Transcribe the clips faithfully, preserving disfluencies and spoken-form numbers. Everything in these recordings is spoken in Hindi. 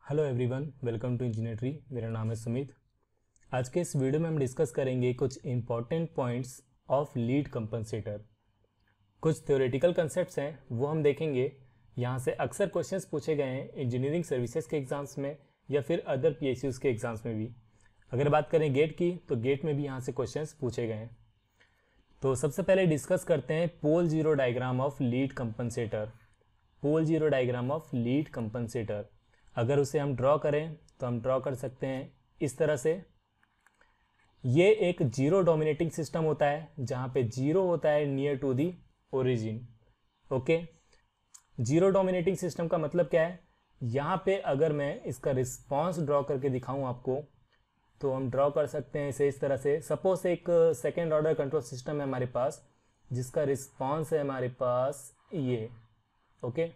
Hello everyone, welcome to engineer tree. मेरा नाम है सुमित। आज के इस वीडियो में हम डिस्कस करेंगे कुछ important points of lead compensator. कुछ थ्योरेटिकल कंसेप्ट्स हैं वो हम देखेंगे। यहाँ से अक्सर क्वेश्चंस पूछे गए हैं इंजीनियरिंग सर्विसेज के एग्जाम्स में या फिर अदर पीएसयूज के एग्जाम्स में भी। अगर बात करें गेट की तो गेट में भी यहाँ से क्वेश्चंस पूछे गए हैं। तो सबसे पहले डिस्कस करते हैं pole zero diagram of lead compensator. Pole zero diagram of lead compensator अगर उसे हम ड्रॉ करें तो हम ड्रॉ कर सकते हैं इस तरह से। ये एक जीरो डोमिनेटिंग सिस्टम होता है जहाँ पे जीरो होता है near to the origin. Okay, zero dominating system का मतलब क्या है? यहाँ पे अगर मैं इसका रिस्पांस ड्रॉ करके दिखाऊं आपको तो हम ड्रॉ कर सकते हैं इसे इस तरह से। सपोज एक सेकेंड ऑर्डर कंट्रोल सिस्टम है हमारे पास जिसका रिस्पांस है हमारे पास ये। ओके,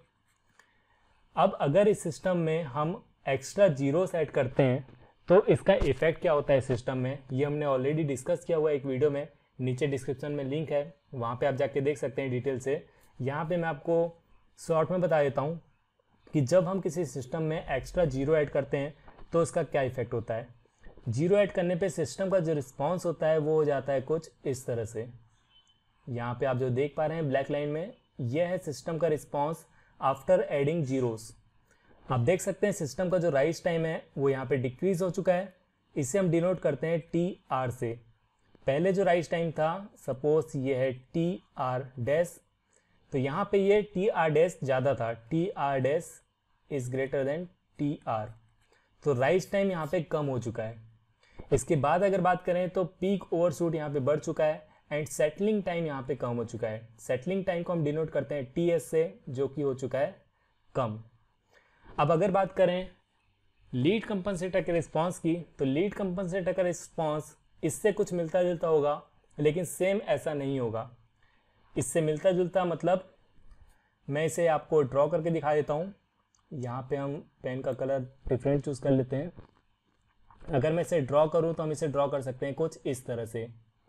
अब अगर इस सिस्टम में हम एक्स्ट्रा जीरो सेट करते हैं तो इसका इफेक्ट क्या होता है सिस्टम में, ये हमने ऑलरेडी डिस्कस किया हुआ एक वीडियो में। नीचे डिस्क्रिप्शन में लिंक है, वहाँ पे आप जाके देख सकते हैं डिटेल से। यहाँ पे मैं आपको शॉर्ट में बता देता हूँ कि जब हम किसी सिस्टम में एक्स्ट्रा जीरो ऐड करते हैं तो उसका क्या इफेक्ट होता है। जीरो ऐड करने पे सिस्टम का जो रिस्पॉन्स होता है वो हो जाता है कुछ इस तरह से। यहाँ पे आप जो देख पा रहे हैं ब्लैक लाइन में, यह है सिस्टम का रिस्पॉन्स आफ्टर एडिंग जीरोस। आप देख सकते हैं सिस्टम का जो राइज टाइम है वो यहाँ पे डिक्रीज हो चुका है। इसे हम डिनोट करते हैं टी आर से। पहले जो राइज टाइम था सपोज ये है टी आर डैश, तो यहाँ पे ये टी आर डैश ज़्यादा था, T R dash is greater than T R, तो राइज टाइम यहाँ पे कम हो चुका है। इसके बाद अगर बात करें तो पीक ओवरशूट यहाँ पे बढ़ चुका है एंड सेटलिंग टाइम यहाँ पे कम हो चुका है। सेटलिंग टाइम को हम डिनोट करते हैं टी एस से, जो कि हो चुका है कम। अब अगर बात करें लीड कंपनसेटर के रिस्पांस की तो लीड कंपनसेटर का रिस्पांस इससे कुछ मिलता जुलता होगा, लेकिन सेम ऐसा नहीं होगा। इससे मिलता जुलता मतलब मैं इसे आपको ड्रॉ करके दिखा देता हूँ। यहाँ पे हम पेन का कलर डिफरेंट चूज कर लेते हैं। अगर मैं इसे ड्रॉ करूँ तो हम इसे ड्रॉ कर सकते हैं कुछ इस तरह से।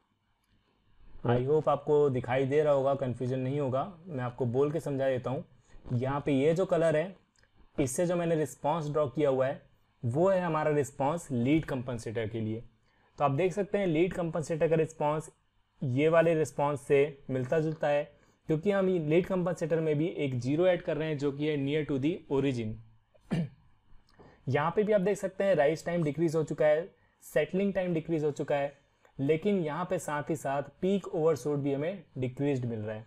आई होप आपको दिखाई दे रहा होगा, कन्फ्यूजन नहीं होगा। मैं आपको बोल के समझा देता हूँ। यहाँ पे ये जो कलर है इससे जो मैंने रिस्पांस ड्रॉ किया हुआ है वो है हमारा रिस्पांस लीड कंपनसेटर के लिए। तो आप देख सकते हैं लीड कंपनसेटर का रिस्पांस ये वाले रिस्पांस से मिलता जुलता है, क्योंकि हम लीड कंपनसेटर में भी एक जीरो ऐड कर रहे हैं जो कि है नियर टू दी ओरिजिन। यहाँ पे भी आप देख सकते हैं राइज टाइम डिक्रीज हो चुका है, सेटलिंग टाइम डिक्रीज हो चुका है, लेकिन यहाँ पे साथ ही साथ पीक ओवरशूट भी हमें डिक्रीज्ड मिल रहा है।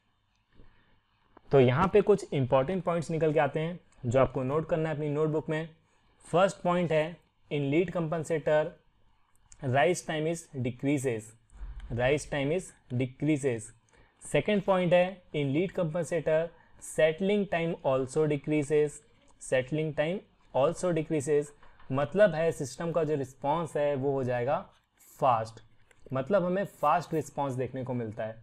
तो यहाँ पे कुछ इंपॉर्टेंट पॉइंट्स निकल के आते हैं जो आपको नोट करना है अपनी नोटबुक में। फर्स्ट पॉइंट है in lead compensator rise time is decreases, rise time is decreases. Second point है in lead compensator settling time also decreases, settling time also decreases. मतलब है सिस्टम का जो रिस्पॉन्स है वो हो जाएगा फास्ट, मतलब हमें फास्ट रिस्पॉन्स देखने को मिलता है।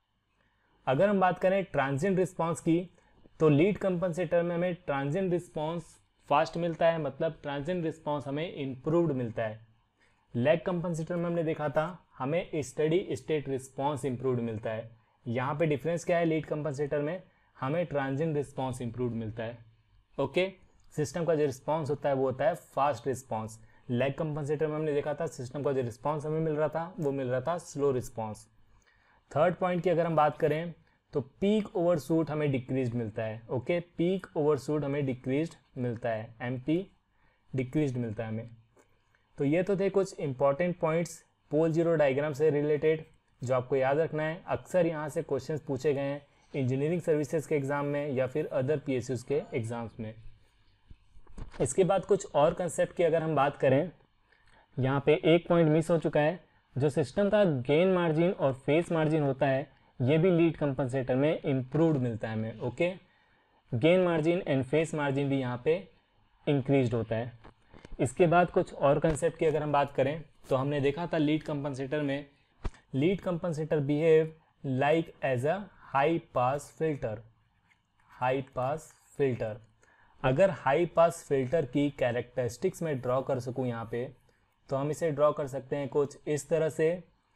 अगर हम बात करें ट्रांजिएंट रिस्पॉन्स की तो लीड कंपनसेटर में हमें ट्रांजिएंट रिस्पॉन्स फास्ट मिलता है, मतलब ट्रांजिएंट रिस्पॉन्स हमें इम्प्रूव्ड मिलता है। लैग कंपनसेटर में हमने देखा था हमें स्टडी स्टेट रिस्पॉन्स इम्प्रूव्ड मिलता है। यहाँ पे डिफरेंस क्या है, लीड कंपनसेटर में हमें ट्रांजिएंट रिस्पॉन्स इम्प्रूव्ड मिलता है। ओके, सिस्टम का जो रिस्पॉन्स होता है वो होता है फास्ट रिस्पॉन्स। लैग कंपनसेटर में हमने देखा था सिस्टम का जो रिस्पॉन्स हमें मिल रहा था वो मिल रहा था स्लो रिस्पॉन्स। थर्ड पॉइंट की अगर हम बात करें तो पीक ओवरशूट हमें डिक्रीज्ड मिलता है। ओके, पीक ओवरशूट हमें डिक्रीज्ड मिलता है, एमपी डिक्रीज्ड मिलता है हमें। तो ये तो थे कुछ important points pole zero diagram से रिलेटेड जो आपको याद रखना है। अक्सर यहाँ से क्वेश्चंस पूछे गए हैं इंजीनियरिंग सर्विसेज के एग्जाम में या फिर अदर पीएसयूज के एग्जाम्स में। इसके बाद कुछ और कंसेप्ट की अगर हम बात करें, यहाँ पे एक पॉइंट मिस हो चुका है। जो सिस्टम का गेन मार्जिन और फेस मार्जिन होता है ये भी लीड कंपनसेटर में इम्प्रूव्ड मिलता है हमें। Okay, gain margin and phase margin भी यहाँ पे इंक्रीज्ड होता है। इसके बाद कुछ और कंसेप्ट की अगर हम बात करें तो हमने देखा था लीड कंपनसेटर में lead compensator behave like as a high pass filter. High pass filter, अगर हाई पास फिल्टर की कैरेक्टरिस्टिक्स में ड्रॉ कर सकूँ यहाँ पे तो हम इसे ड्रॉ कर सकते हैं कुछ इस तरह से।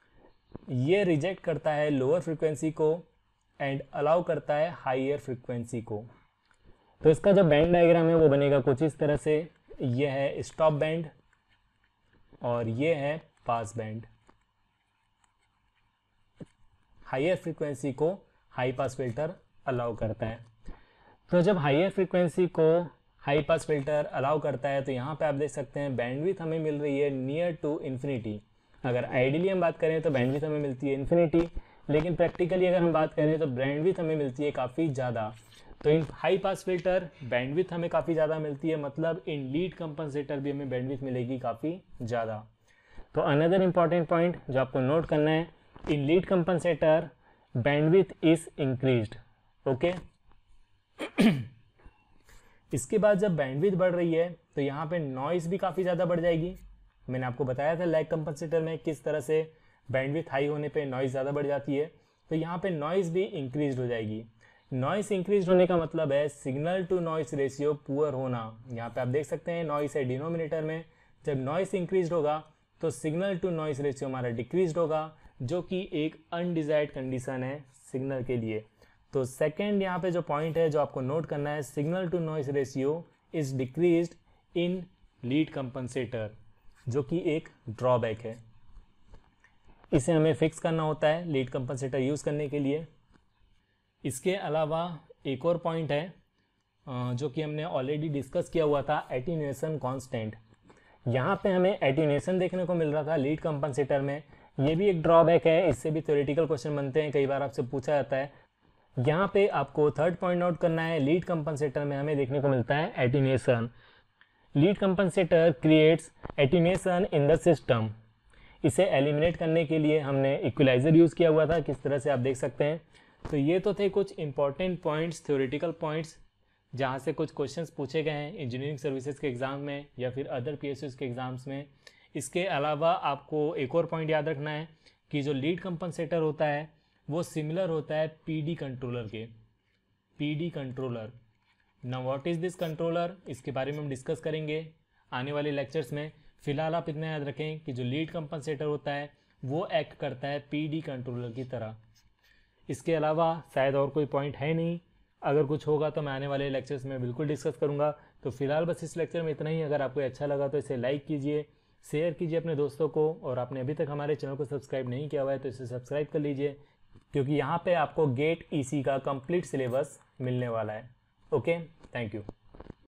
ये रिजेक्ट करता है लोअर फ्रिक्वेंसी को एंड अलाउ करता है हाइयर फ्रिक्वेंसी को। तो इसका जो बैंड डायग्राम है वो बनेगा कुछ इस तरह से। ये है स्टॉप बैंड और ये है पास बैंड। हायर फ्रीक्वेंसी को हाई पास फिल्टर अलाउ करता है। तो जब हायर फ्रीक्वेंसी को हाई पास फिल्टर अलाउ करता है तो यहाँ पे आप देख सकते हैं बैंडविड्थ हमें मिल रही है नियर टू इन्फिनिटी। अगर आइडियली हम बात करें तो बैंडविड्थ हमें मिलती है इन्फिनिटी, लेकिन प्रैक्टिकली अगर हम बात करें तो बैंडविड्थ हमें मिलती है काफ़ी ज़्यादा। तो in high pass filter bandwidth हमें काफ़ी ज़्यादा मिलती है, मतलब इन लीड कंपनसेटर भी हमें बैंडविड्थ मिलेगी काफ़ी ज़्यादा। तो अनदर इम्पॉर्टेंट पॉइंट जो आपको नोट करना है, in lead compensator bandwidth is increased. Okay, इसके बाद जब बैंडविड्थ बढ़ रही है तो यहाँ पे नॉइज़ भी काफ़ी ज़्यादा बढ़ जाएगी। मैंने आपको बताया था लैग कंपनसेटर में किस तरह से बैंडविड्थ हाई होने पे नॉइज़ ज़्यादा बढ़ जाती है, तो यहाँ पे नॉइज़ भी इंक्रीज हो जाएगी। नॉइज़ इंक्रीज होने का मतलब है signal to noise ratio poor होना। यहाँ पे आप देख सकते हैं नॉइज़ है डिनोमिनेटर में, जब नॉइज़ इंक्रीज होगा तो सिग्नल टू नॉइज़ रेशियो हमारा डिक्रीज होगा, जो कि एक अनडिजायर्ड कंडीशन है सिग्नल के लिए। तो सेकेंड यहाँ पे जो पॉइंट है जो आपको नोट करना है, signal to noise ratio is decreased in lead compensator, जो कि एक ड्रॉबैक है। इसे हमें फिक्स करना होता है लीड कंपनसेटर यूज़ करने के लिए। इसके अलावा एक और पॉइंट है जो कि हमने ऑलरेडी डिस्कस किया हुआ था, एटीन्यूएशन कांस्टेंट। यहाँ पे हमें एटीन्यूएशन देखने को मिल रहा था लीड कंपनसेटर में, ये भी एक ड्रॉबैक है। इससे भी थ्योरेटिकल क्वेश्चन बनते हैं, कई बार आपसे पूछा जाता है। यहाँ पे आपको थर्ड पॉइंट नोट करना है, लीड कंपनसेटर में हमें देखने को मिलता है attenuation. Lead compensator creates attenuation in the system. इसे एलिमिनेट करने के लिए हमने इक्वलाइजर यूज़ किया हुआ था, किस तरह से आप देख सकते हैं। तो ये तो थे कुछ इंपॉर्टेंट पॉइंट्स, थ्योरेटिकल पॉइंट्स, जहाँ से कुछ क्वेश्चंस पूछे गए हैं इंजीनियरिंग सर्विसेज के एग्ज़ाम में या फिर अदर पीएसयूज़ के एग्ज़ाम्स में। इसके अलावा आपको एक और पॉइंट याद रखना है कि जो लीड कंपनसेटर होता है वो सिमिलर होता है पीडी कंट्रोलर के। PD controller, now what is this controller, इसके बारे में हम डिस्कस करेंगे आने वाले लेक्चर्स में। फिलहाल आप इतना याद रखें कि जो लीड कंपनसेटर होता है वो एक्ट करता है पीडी कंट्रोलर की तरह। इसके अलावा शायद और कोई पॉइंट है नहीं, अगर कुछ होगा तो मैं आने वाले लेक्चर्स में बिल्कुल डिस्कस करूंगा। तो फिलहाल बस इस लेक्चर में इतना ही। अगर आपको अच्छा लगा तो इसे लाइक कीजिए, शेयर कीजिए अपने दोस्तों को, और आपने अभी तक हमारे चैनल को सब्सक्राइब नहीं किया हुआ है तो इसे सब्सक्राइब कर लीजिए, क्योंकि यहाँ पे आपको गेट ईसी का कंप्लीट सिलेबस मिलने वाला है। Okay, thank you.